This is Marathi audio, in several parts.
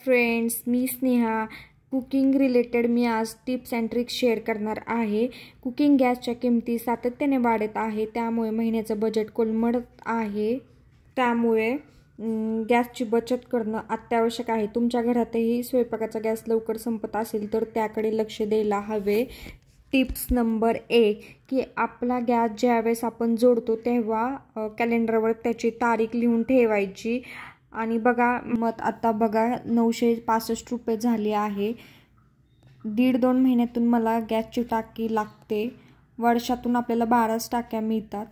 फ्रेंड्स, मी स्नेहा. कुकिंग रिलेटेड मी आज टिप्स अँड ट्रिक्स शेअर करणार आहे. कुकिंग गॅसच्या किमती सातत्याने वाढत आहे, त्यामुळे महिन्याचं बजेट कोलमडत आहे. त्यामुळे गॅसची बचत करणं अत्यावश्यक आहे. तुमच्या घरातही स्वयंपाकाचा गॅस लवकर संपत असेल तर त्याकडे लक्ष द्यायला हवे. टिप्स नंबर 1 की आपला गॅस ज्यावेळेस आपण जोडतो तेव्हा कॅलेंडरवर त्याची तारीख लिहून ठेवायची. आणि बघा मग आता बघा 965 रुपये झाले आहे. 1.5-2 महिन्यातून मला गॅसची टाकी लागते. वर्षातून आपल्याला 12 टाक्या मिळतात.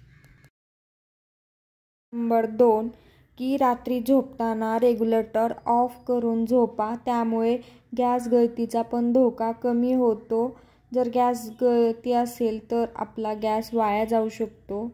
नंबर 2 की रात्री झोपताना रेग्युलेटर ऑफ करून झोपा, त्यामुळे गॅस गळतीचा पण धोका कमी होतो. जर गॅस गळती असेल तर आपला गॅस वाया जाऊ शकतो.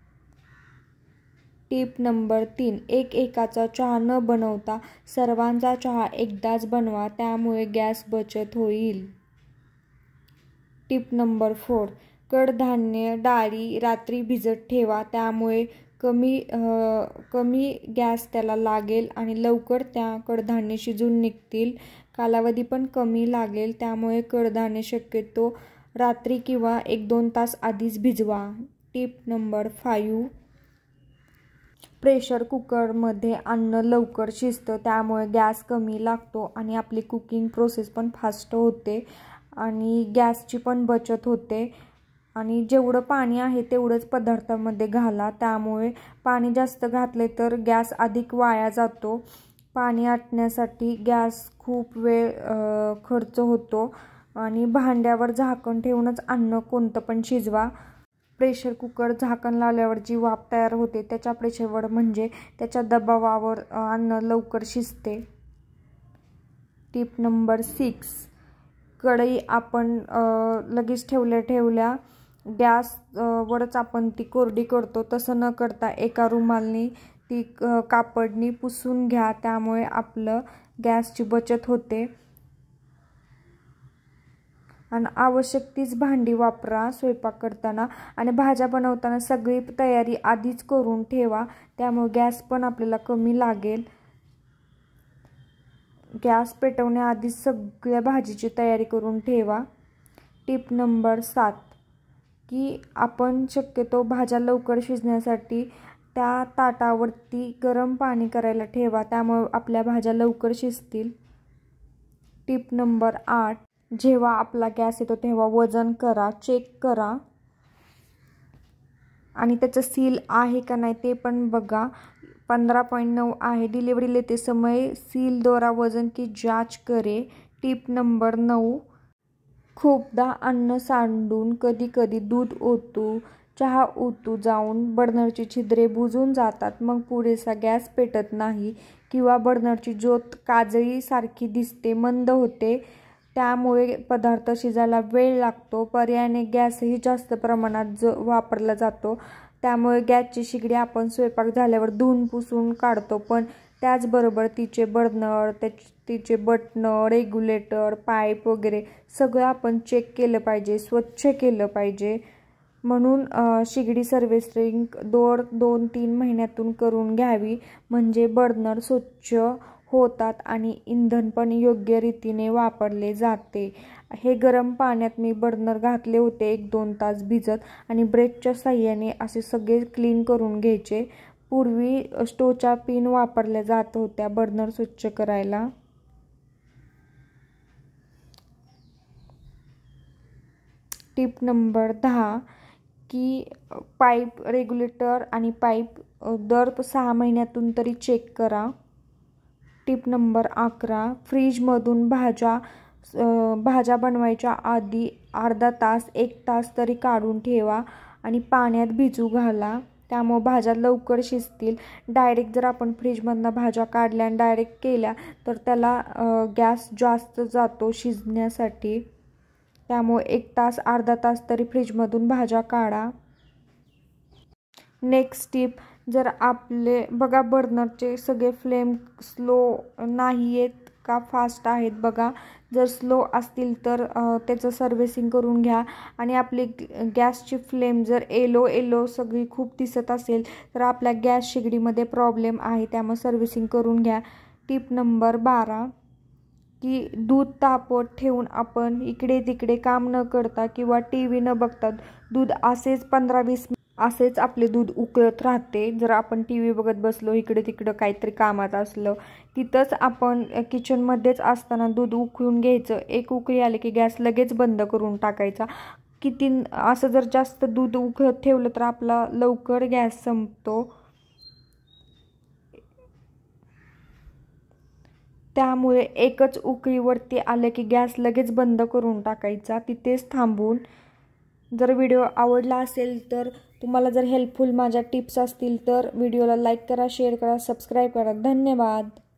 टिप नंबर 3 एकाचा चहा न बनवता सर्वांचा चहा एकदाच बनवा, त्यामुळे गॅस बचत होईल. टिप नंबर 4 कडधान्य डाळी रात्री भिजत ठेवा, त्यामुळे कमी गॅस त्याला लागेल आणि लवकर त्या कडधान्य शिजून निघतील. कालावधी पण कमी लागेल, त्यामुळे कडधान्य शक्यतो रात्री किंवा 1-2 तास आधीच भिजवा. टिप नंबर 5 प्रेशर कुकरमध्ये अन्न लवकर शिजतं, त्यामुळे गॅस कमी लागतो आणि आपली कुकिंग प्रोसेस पण फास्ट होते आणि गॅसची पण बचत होते. आणि जेवढं पाणी आहे तेवढंच पदार्थामध्ये घाला, त्यामुळे पाणी जास्त घातले तर गॅस अधिक वाया जातो. पाणी आटण्यासाठी गॅस खूप वेळ खर्च होतो आणि भांड्यावर झाकण ठेवूनच अन्न कोणतं पण शिजवा. प्रेशर कुकर झाकण लावल्यावर जी वाफ तयार होते त्याच्या प्रेशरवर म्हणजे त्याच्या दबावावर अन्न लवकर शिजते. टिप नंबर 6 कढई आपण लगेच ठेवल्या गॅस वरच आपण ती कोरडी करतो, तसं न करता एका रुमालनी ती कापडनी पुसून घ्या, त्यामुळे आपलं गॅसची बचत होते. आणि आवश्यक तीच भांडी वापरा स्वयंपाक करताना. आणि भाज्या बनवताना सगळी तयारी आधीच करून ठेवा, त्यामुळे गॅस पण आपल्याला कमी लागेल. गॅस पेटवण्याआधीच सगळ्या भाजीची तयारी करून ठेवा. टिप नंबर 7 की आपण शक्यतो भाज्या लवकर शिजण्यासाठी त्या ताटावरती गरम पाणी करायला ठेवा, त्यामुळे आपल्या भाज्या लवकर शिजतील. टिप नंबर 8 जेव्हा आपला गॅस येतो तेव्हा वजन करा, चेक करा आणि त्याचं सील आहे का नाही ते पण बघा. 15.9 आहे. डिलीवरी लेते समय सील द्वारा वजन की जांच करे. टिप नंबर 9 खूपदा अन्न सांडून कधी दूध ओतू, चहा ओतू जाऊन बर्नरची छिद्रे बुजून जातात, मग पुरेसा गॅस पेटत नाही किंवा बर्नरची ज्योत काजळी सारखी दिसते, मंद होते, त्यामुळे पदार्थ शिजायला वेळ लागतो. पर्यायाने गॅसही जास्त प्रमाणात वापरला जातो, त्यामुळे गॅसची शिगडी आपण स्वयंपाक झाल्यावर धुवून पुसून काढतो, पण त्याचबरोबर तिचे बर्नर, तिचे बटणं, रेग्युलेटर, पाईप वगैरे सगळं आपण चेक केलं पाहिजे, स्वच्छ केलं पाहिजे. म्हणून शिगडी सर्व्हिसिंग 2-3 महिन्यातून करून घ्यावी, म्हणजे बर्नर स्वच्छ होतात आणि इंधन पण योग्य रीतीने वापरले जाते. हे गरम पाण्यात मी बर्नर घातले होते 1-2 तास भिजत आणि ब्रशच्या साहाय्याने असे सगळे क्लीन करून घ्यायचे. पूर्वी स्टोवच्या पिन वापरल्या जात होत्या बर्नर स्वच्छ करायला. टिप नंबर 10 की पाईप रेग्युलेटर आणि पाईप दर 6 महिन्यातून तरी चेक करा. टिप नंबर 11 फ्रीजमधून भाज्या बनवायच्या आधी अर्धा तास 1 तास तरी काढून ठेवा आणि पाण्यात भिजू घाला, त्यामुळे भाज्या लवकर शिजतील. डायरेक्ट जर आपण फ्रीजमधनं भाज्या काढल्या आणि डायरेक्ट केल्या तर त्याला गॅस जास्त जातो शिजण्यासाठी, त्यामुळे 1 तास अर्धा तास तरी फ्रीजमधून भाज्या काढा. नेक्स्ट टिप जर आपले बघा बर्नरचे सगळे फ्लेम स्लो नाही आहेत का फास्ट आहेत बघा. जर स्लो असतील तर त्याचं सर्व्हिसिंग करून घ्या. आणि आपली गॅसची फ्लेम जर येलो सगळी खूप दिसत असेल तर आपल्या गॅस शिगडीमध्ये प्रॉब्लेम आहे, त्यामुळे सर्व्हिसिंग करून घ्या. टिप नंबर 12 की दूध तापवत ठेवून आपण इकडे तिकडे काम न करता किंवा टी व्ही न बघता दूध असेच 15-20 असेच आपले दूध उकळत राहते. जर आपण टी व्ही बघत बसलो, इकडे तिकडं काहीतरी कामात असलं, तिथंच आपण किचनमध्येच असताना दूध उकळून घ्यायचं. एक उकळी आली की गॅस लगेच बंद करून टाकायचा. असं जर जास्त दूध उकळत ठेवलं तर आपला लवकर गॅस संपतो. त्यामुळे एकच उकळीवरती आलं की गॅस लगेच बंद करून टाकायचा, तिथेच थांबून. जर व्हिडिओ आवडला असेल तर तुम्हाला जर हेल्पफुल माझ्या टिप्स असतील तर व्हिडिओला लाईक करा, शेअर करा, सबस्क्राईब करा. धन्यवाद.